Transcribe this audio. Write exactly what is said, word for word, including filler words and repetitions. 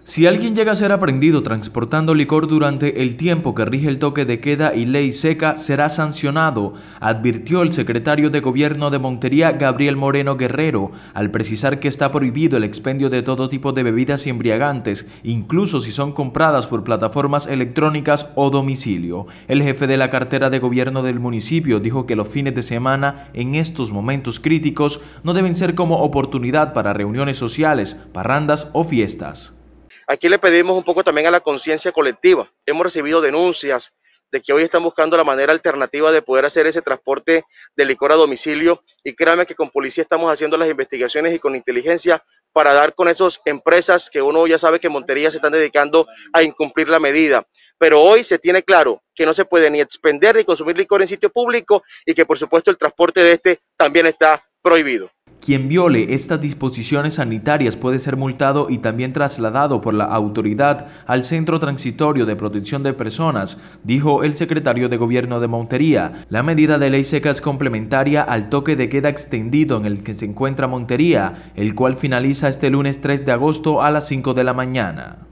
Si alguien llega a ser aprehendido transportando licor durante el tiempo que rige el toque de queda y ley seca, será sancionado, advirtió el secretario de Gobierno de Montería, Gabriel Moreno Guerrero, al precisar que está prohibido el expendio de todo tipo de bebidas embriagantes, incluso si son compradas por plataformas electrónicas o domicilio. El jefe de la cartera de gobierno del municipio dijo que los fines de semana, en estos momentos críticos, no deben ser como oportunidad para reuniones sociales, parrandas o fiestas. Aquí le pedimos un poco también a la conciencia colectiva. Hemos recibido denuncias de que hoy están buscando la manera alternativa de poder hacer ese transporte de licor a domicilio, y créanme que con policía estamos haciendo las investigaciones y con inteligencia para dar con esas empresas que uno ya sabe que en Montería se están dedicando a incumplir la medida. Pero hoy se tiene claro que no se puede ni expender ni consumir licor en sitio público, y que por supuesto el transporte de este también está prohibido. Quien viole estas disposiciones sanitarias puede ser multado y también trasladado por la autoridad al Centro Transitorio de Protección de Personas, dijo el secretario de Gobierno de Montería. La medida de ley seca es complementaria al toque de queda extendido en el que se encuentra Montería, el cual finaliza este lunes tres de agosto a las cinco de la mañana.